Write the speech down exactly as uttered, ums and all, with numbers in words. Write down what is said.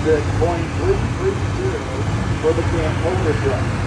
six point three three zero for the Camp Motor Truck.